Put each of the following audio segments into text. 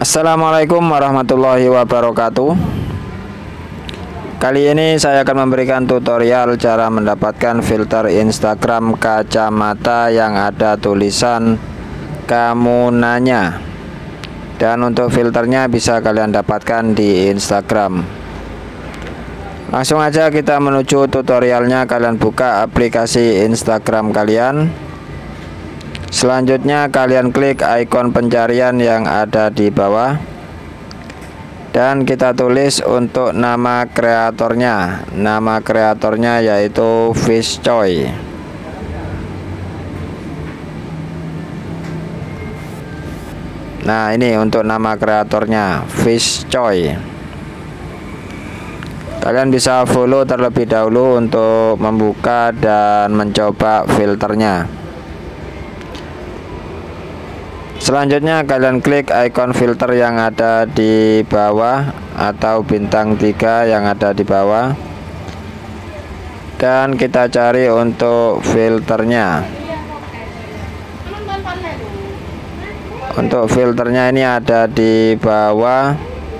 Assalamualaikum warahmatullahi wabarakatuh. Kali ini saya akan memberikan tutorial cara mendapatkan filter Instagram kacamata yang ada tulisan "Kamu Nanya". Dan untuk filternya bisa kalian dapatkan di Instagram. Langsung aja kita menuju tutorialnya. Kalian buka aplikasi Instagram kalian. Selanjutnya kalian klik ikon pencarian yang ada di bawah, dan kita tulis untuk nama kreatornya. Nama kreatornya yaitu Fishcoy. Nah, ini untuk nama kreatornya Fishcoy. Kalian bisa follow terlebih dahulu untuk membuka dan mencoba filternya. Selanjutnya kalian klik ikon filter yang ada di bawah atau bintang 3 yang ada di bawah, dan kita cari untuk filternya. Untuk filternya ini ada di bawah.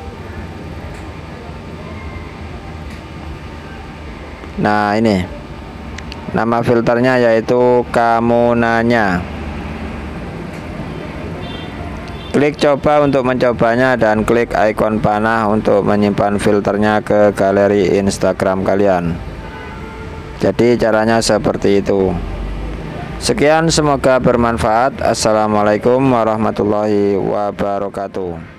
Nah, ini nama filternya yaitu "Kamu Nanya". Klik coba untuk mencobanya dan klik ikon panah untuk menyimpan filternya ke galeri Instagram kalian. Jadi caranya seperti itu. Sekian, semoga bermanfaat. Assalamualaikum warahmatullahi wabarakatuh.